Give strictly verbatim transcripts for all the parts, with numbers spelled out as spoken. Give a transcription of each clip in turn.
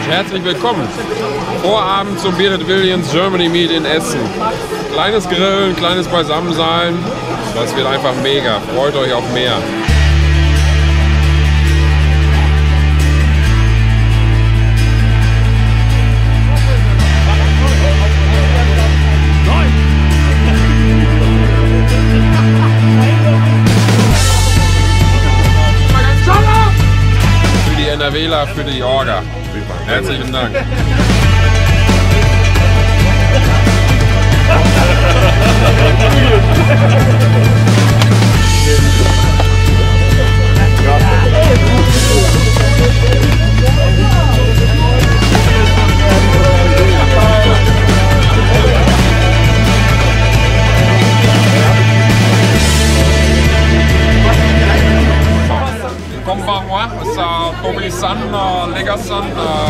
Herzlich willkommen. Vorabend zum Bearded Williams Germany Meet in Essen. Kleines Grillen, kleines Beisammensein. Das wird einfach mega. Freut euch auf mehr. Für die NRWler, für die Orga. Herzlichen Dank. Konbanwa, sa Tobi-san, Lega-san.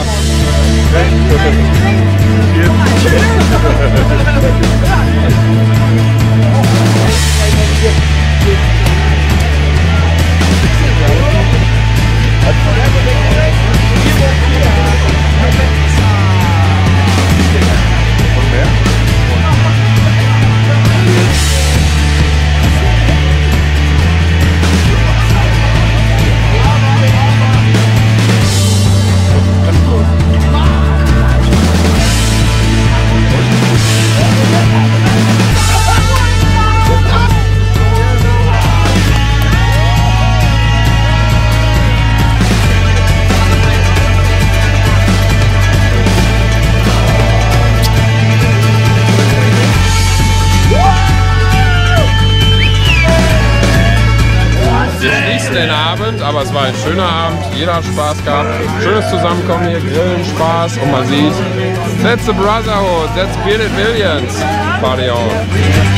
Den Abend, aber es war ein schöner Abend, jeder hat Spaß gehabt, schönes Zusammenkommen hier, Grillen, Spaß und man sieht, that's the brotherhood, that's Bearded Williams, party on.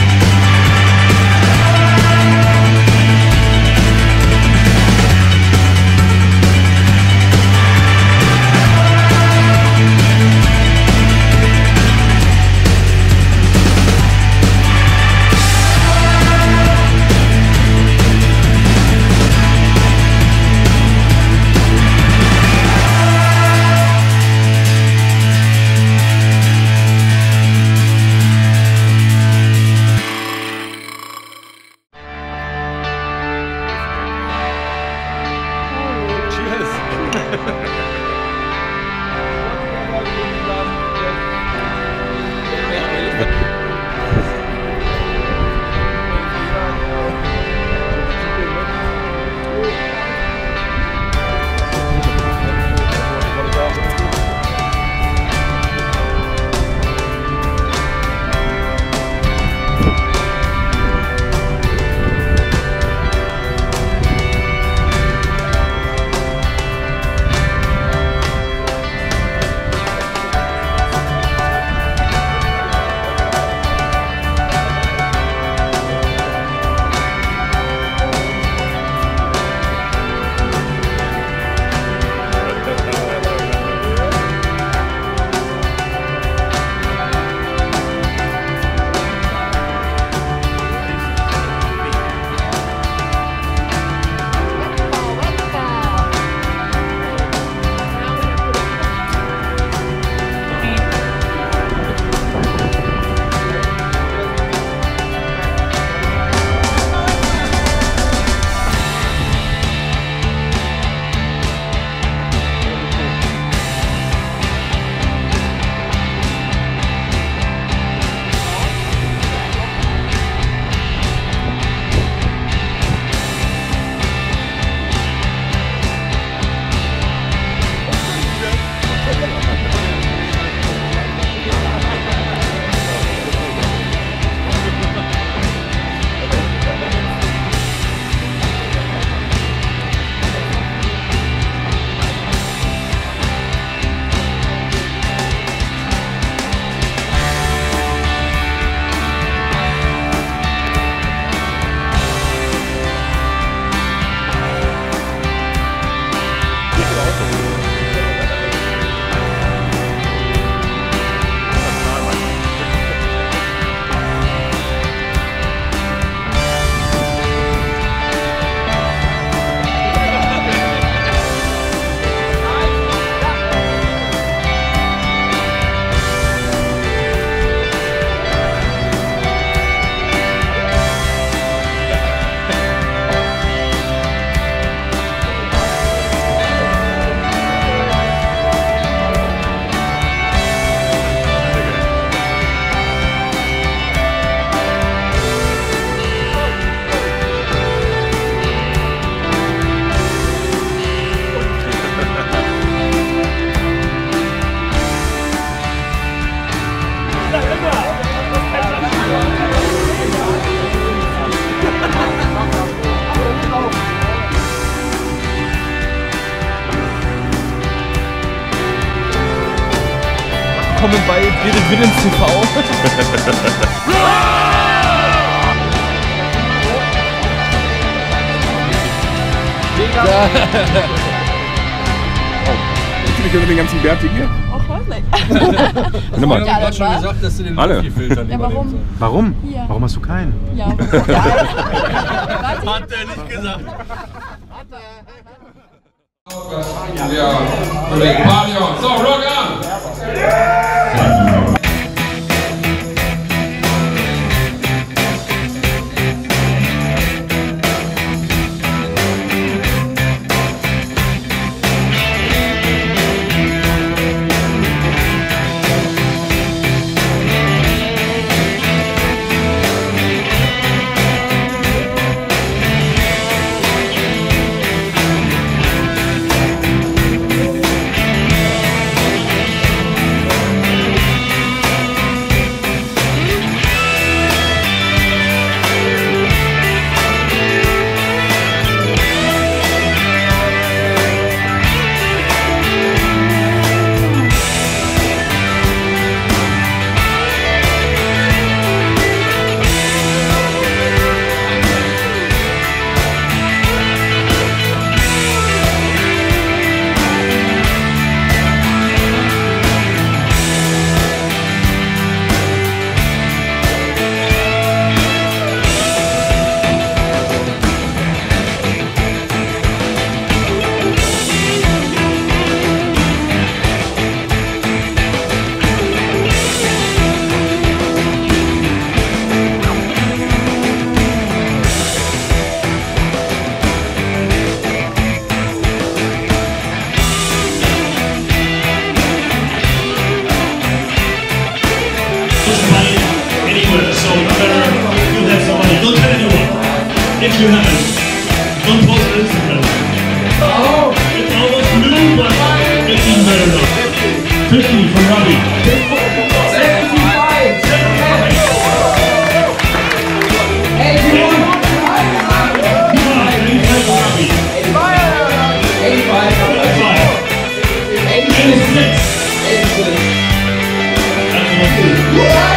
Willkommen bei Bearded Villains T V. Ja. Ich nicht unter den ganzen Bärtigen hier. Auch häufig. Nimm mal. Ich hab schon gesagt, dass du den Alle. Filtern Ja, warum? Warum? Ja. Warum hast du keinen? Ja. Hat er nicht gesagt. Ja, Kollege Padion. So, rock on! If you haven't, don't post it on Instagram. Oh! It's almost blue, but it's even better now. fifty from Robbie. seventy-five! eighty-one! eighty-five from Robbie. eighty-five! eighty-five! eighty-six! eighty-six! That's one.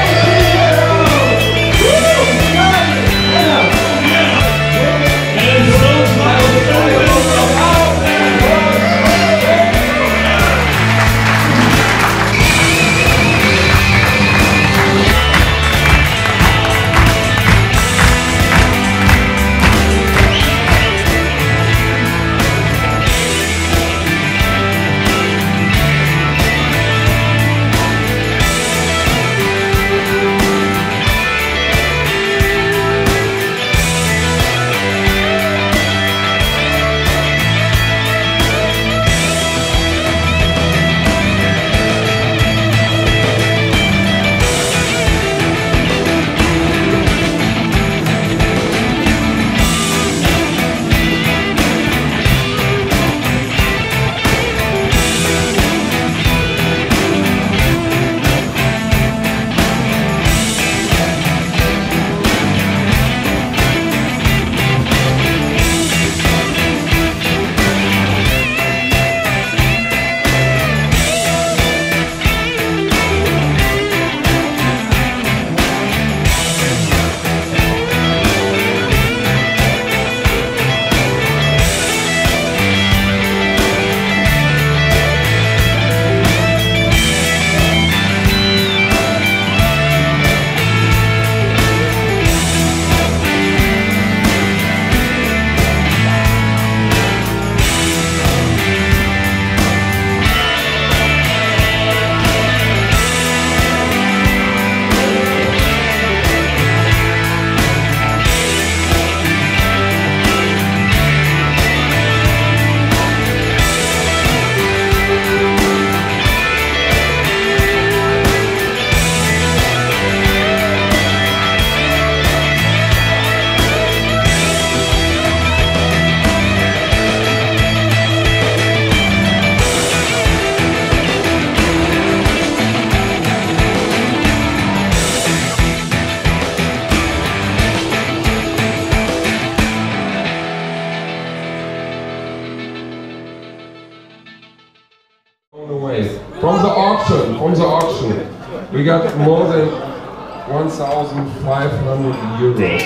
We got more than one thousand five hundred euros.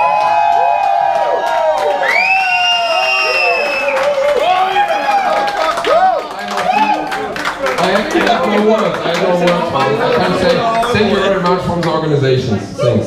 I actually have no words. I have no words. I can say thank you very much from the organization. Thanks.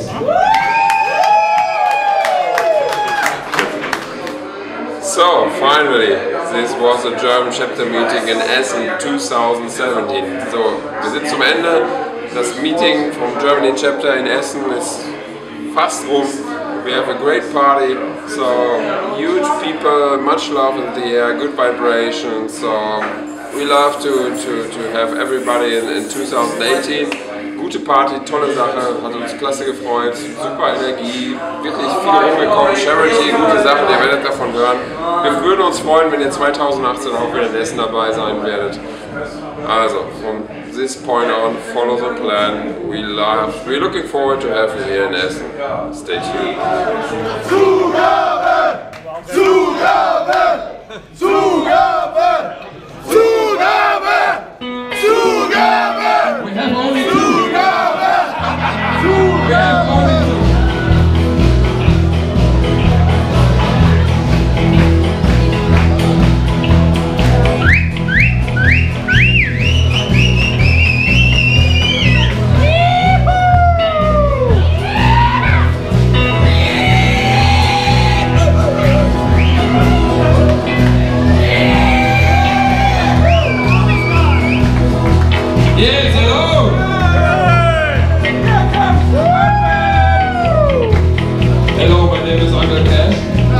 So, finally, this was a German chapter meeting in Essen two thousand seventeen. So, wir sind zum Ende. Das Meeting vom Germany chapter in Essen ist fast rum. We have a great party, so huge people, much love in the air, good vibrations. So, we love to, to, to have everybody in, in two thousand eighteen. Gute Party, tolle Sache, hat uns klasse gefreut, super Energie, wirklich viel rumgekommen, Charity, gute Sachen, ihr werdet davon hören. Wir würden uns freuen, wenn ihr zweitausendachtzehn auch wieder in Essen dabei sein werdet. Also, from this point on, follow the plan. We love, we're looking forward to have you here in Essen. Stay tuned. Zugabe! Zugabe! Zugabe! Zugabe! Zugabe! We have only two. Yes, hello! Hello, my name is Uncle Cash.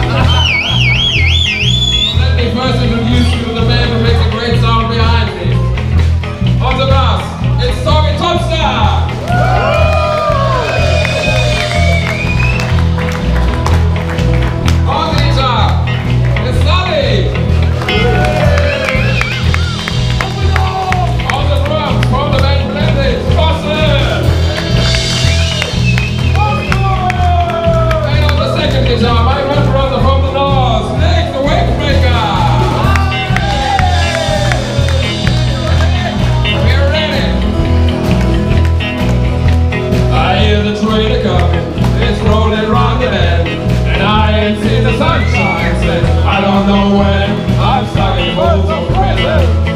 Let me first introduce you to the man who makes a great sound behind me. On the bass, it's Tommy Topstar! On the guitar, it's Sully! On the drums, from the band Blended, Boston! Guitar, my one brother from the north, Nick the Wavebreaker! We're ready! I hear the train coming, it's rolling round the bend, and I ain't seen the sunshine since I don't know when. I'm stuck in both of prison.